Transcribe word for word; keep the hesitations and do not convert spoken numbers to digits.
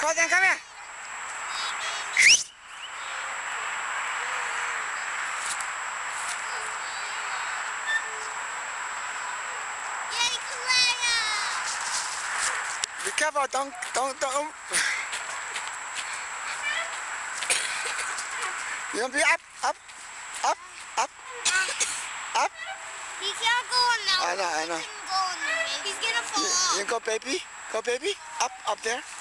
Colton, come here. Yay, Kalea! Be careful, don't, don't, don't. You want to be up, up, up, up, up? He can't go on that I know, I know. He can go on there. He's gonna fall You, off. you go, baby. Go, baby. Up, up there.